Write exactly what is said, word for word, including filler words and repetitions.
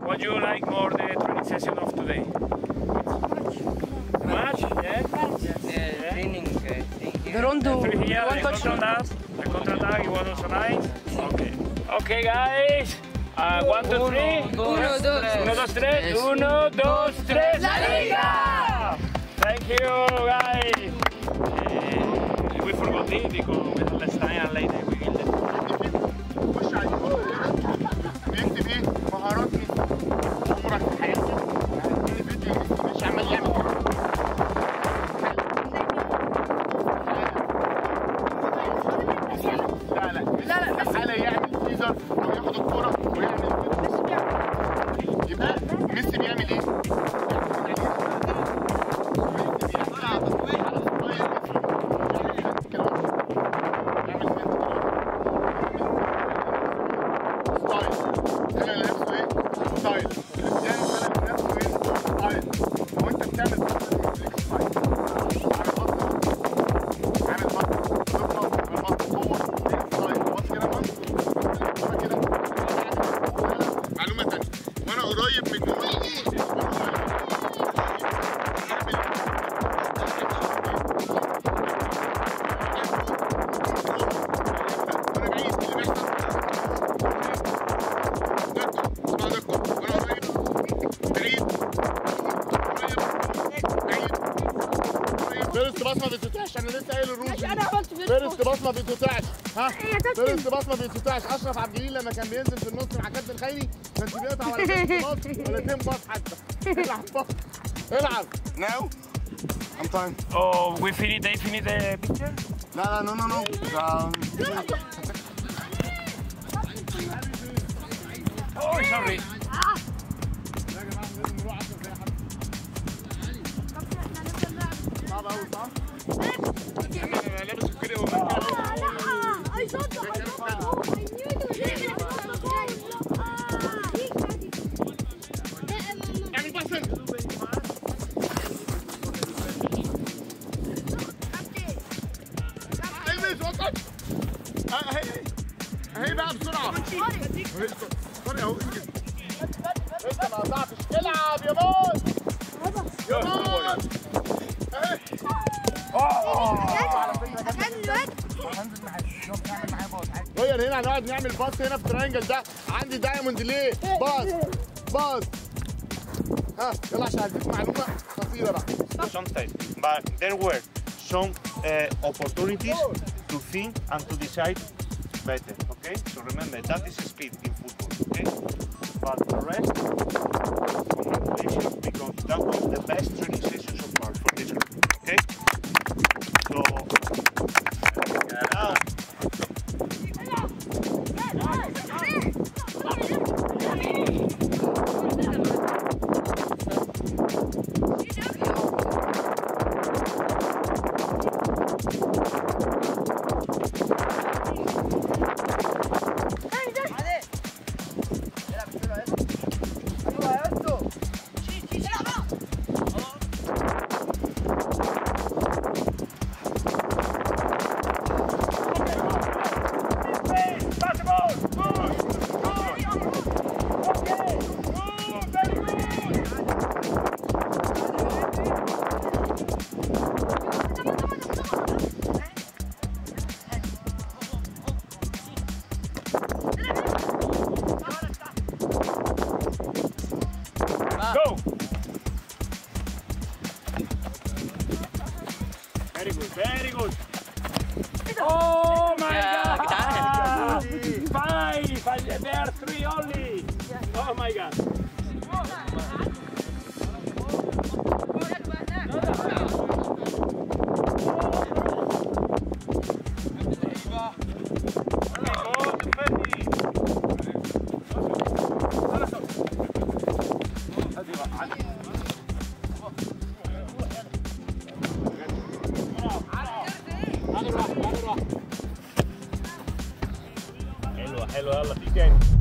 What do you like more the training session of today? Much? Yeah? Yeah, training. The rondo. Three here, One the touch. contrattack. The contrattack, it was also nice. Okay. Okay, guys. Uh, one, two, three. Uno, dos, Uno, dos, tres. Uno, dos, tres. La Liga! Thank you, guys. Uh, we forgot it because we had less time and later we killed it. خش على بيكتب ايه مهارات عمرك في حياتك. الفيديو مش عمال يعمل لا لا لا لا بس حاله يعمل تيزر او ياخد الكوره ويعمل يبقى ميسي بيعمل ايه؟ فيرست باص ما بيتقطعش، انا لسه قايل الرول. ماشي انا عملت فيرست باص ما بيتقطعش. ها إيه يا كابتن؟ فيرست باص ما بيتقطعش. اشرف عبد الجليل لما كان بينزل في النص مع كابتن خيري كانش بيقطع ولا فيرست باص ولا اتنين باص حتى. العب باص العب. Now I'm time. Oh, we finished, they finished the picture? لا لا نو نو نو. Oh, sorry. يا جماعه لازم نروح عشان زي حد. صعب قوي صح؟ انا لابس كده وبرجع. I thought I thought I knew it was in اعمل باص. البس وقت. اهي اهي بقى بسرعه. سوري اهو انجز. انت ما قطعتش. العب يا بوس. يا بوس. اهي. على فكره هنزل معاك. شوف نعمل معايا باص. غير هنا هنقعد نعمل باص هنا في الترينجل ده. عندي دايموند ليه؟ باص باص. ها يلا عشان هديك معلومه خطيره بقى. Sometimes, but there were some uh, opportunities to think and to decide better. Okay, so remember that is speed in football. Okay, but the rest, congratulations, because that was the best training session so far for this group. Okay, so now. Go! Very good, very good. Oh my God! Five! Five! There are three only! Oh my God! حلوة حلوة يلا في تاني